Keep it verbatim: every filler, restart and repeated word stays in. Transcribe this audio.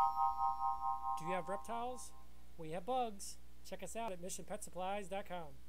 Do you have reptiles? We have bugs. Check us out at mission pet supplies dot com.